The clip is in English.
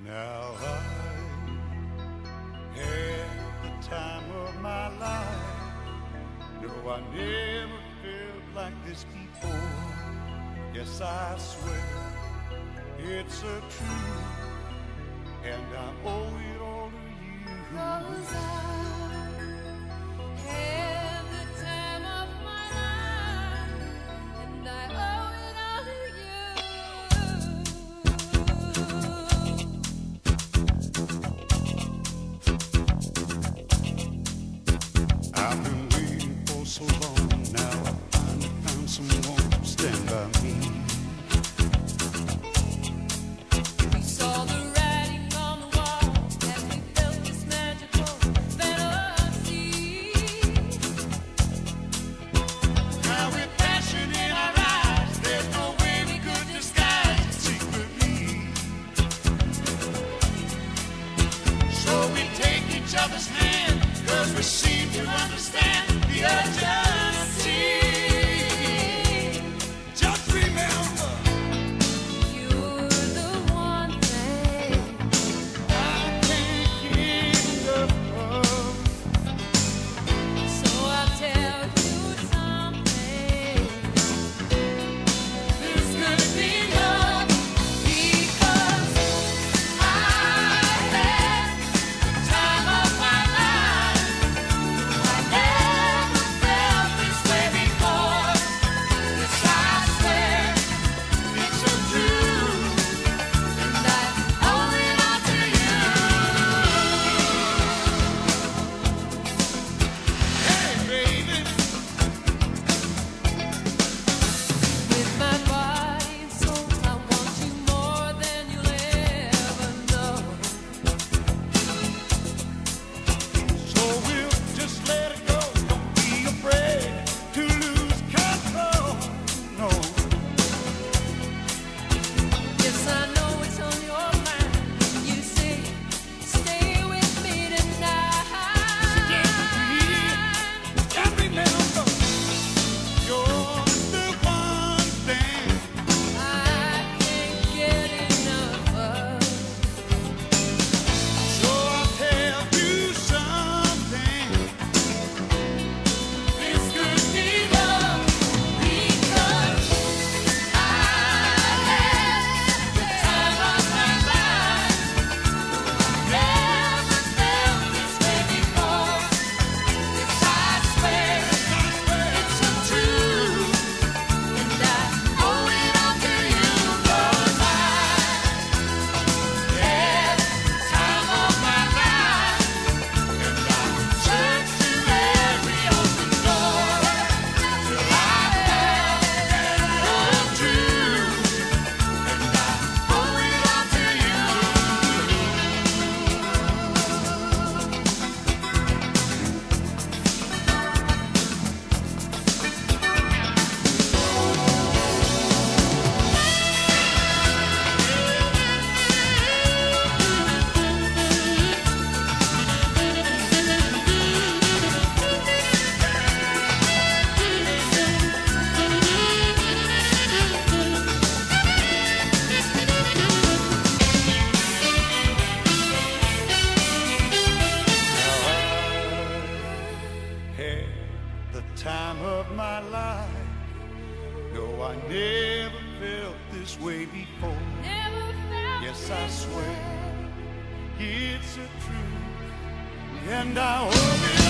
Now I had the time of my life. No, I never felt like this before. Yes, I swear it's a truth, and I owe it all to you. 'Cause I had the time of my life, and I owe it all to you. I've been waiting for so long. Now I finally found someone to stand by me. We saw the writing on the wall as we felt this magical fantasy. Now with passion in our eyes, there's no way we could disguise it secretly. So we take each other's hand, 'cause we seem to understand the urgency. Just remember, You're the one thing I can't get enough of. so I'll tell you something. This could be love, Because I had the time of my life. I never felt this way before. Yes, I swear it's a truth. and I owe it all to you. Hey, baby. With my body and soul, I want you more than you'll ever know. So we'll just let it go. Don't be afraid to lose control. No, Yes, I know it's on your mind. You say, stay with me tonight. and remember, you're the one thing I can't get enough of. so I'll tell you something. This could be love, Because I had the time of my life. Never felt this way before. Yes, I swear it's a truth, and I owe it all to you. 'Cause I had the time of my life, and I searched through every open door till I found the truth, and I owe it all to you. had the time of my life. No, I never felt this way before. Never felt Yes, I this swear way. it's a truth, and I owe it